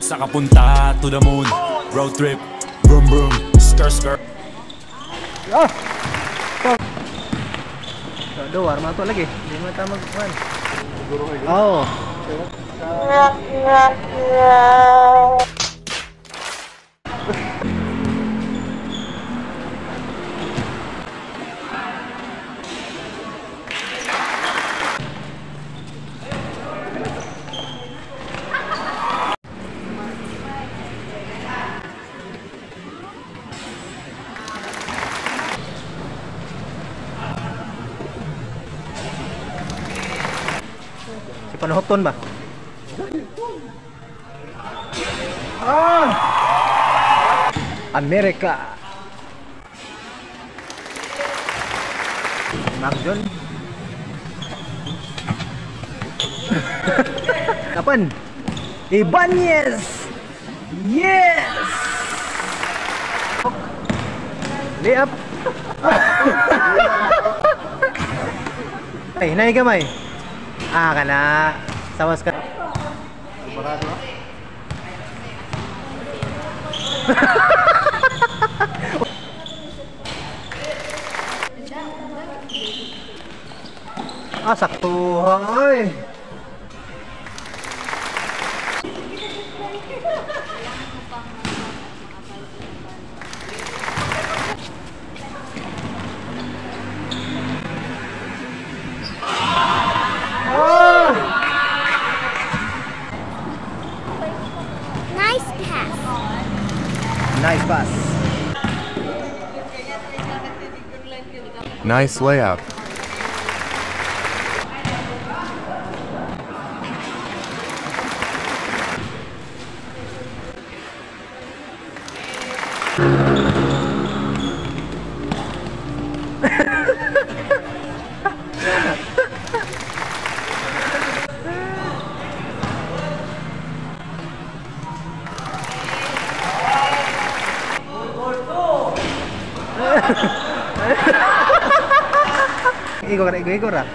Sa kapunta to the moon, road trip, vroom vroom, skr skr. Ah! Aduh, arma to lagi. Di mo ta magkuan. Oo. Si Panuhoton ba? Ah! Amerika. Mark John. Kapan? Ibanez. Yes. Layup. Ay, hinay gamay. Ah, kana. Sawas ka. Parado. Ah, sakto. Ay. Nice pass. Nice layup. Igor ah.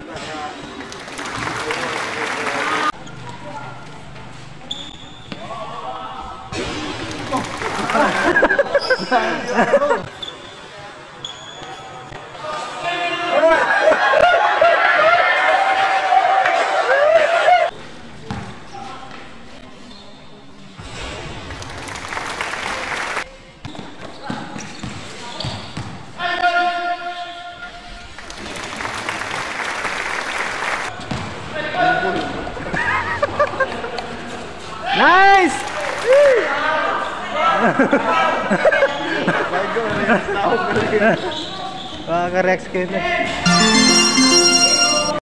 Nice! Wah, ka-rex kayo na.